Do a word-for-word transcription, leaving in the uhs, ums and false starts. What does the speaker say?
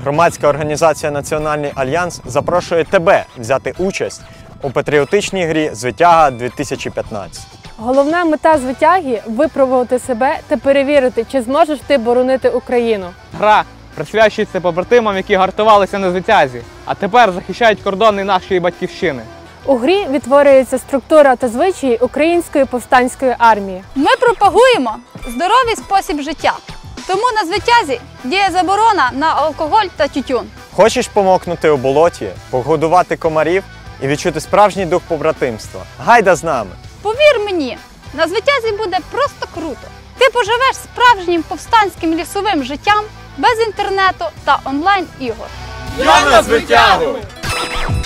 Громадська організація «Національний альянс» запрошує тебе взяти участь у патріотичній грі «Звитяга дві тисячі п'ятнадцять». Головна мета звитяги – випробувати себе та перевірити, чи зможеш ти боронити Україну. Гра присвячується побратимам, які гартувалися на звитязі, а тепер захищають кордони нашої батьківщини. У грі відтворюється структура та звичаї Української повстанської армії. Ми пропагуємо здоровий спосіб життя, тому на звитязі діє заборона на алкоголь та тютюн. Хочеш помокнути у болоті, погодувати комарів і відчути справжній дух побратимства? Гайда з нами! Повір мені, на звитязі буде просто круто. Ти поживеш справжнім повстанським лісовим життям без інтернету та онлайн-ігор. Я на звитягу!